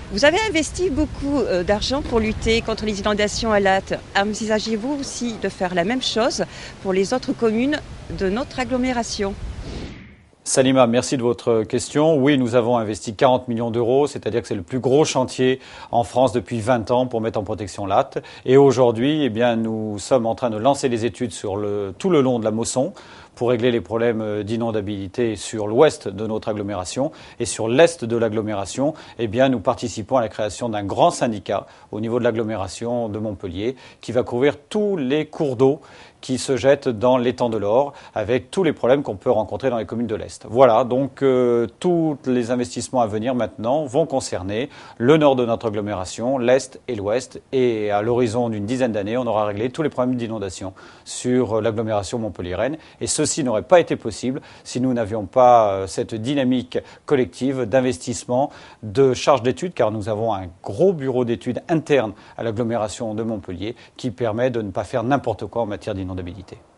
Vous avez investi beaucoup d'argent pour lutter contre les inondations à Latte. Envisagez-vous aussi de faire la même chose pour les autres communes de notre agglomération? Salima, merci de votre question. Oui, nous avons investi 40 millions d'euros, c'est-à-dire que c'est le plus gros chantier en France depuis 20 ans pour mettre en protection Latte. Et aujourd'hui, nous sommes en train de lancer les études sur tout le long de la Mosson pour régler les problèmes d'inondabilité sur l'ouest de notre agglomération. Et sur l'est de l'agglomération, nous participons à la création d'un grand syndicat au niveau de l'agglomération de Montpellier qui va couvrir tous les cours d'eau qui se jettent dans l'étang de l'Or, avec tous les problèmes qu'on peut rencontrer dans les communes de l'Est. Voilà, donc tous les investissements à venir maintenant vont concerner le nord de notre agglomération, l'Est et l'Ouest, et à l'horizon d'une dizaine d'années, on aura réglé tous les problèmes d'inondation sur l'agglomération montpelliéraine. Et ceci n'aurait pas été possible si nous n'avions pas cette dynamique collective d'investissement, de charge d'études, car nous avons un gros bureau d'études interne à l'agglomération de Montpellier qui permet de ne pas faire n'importe quoi en matière d'inondabilité.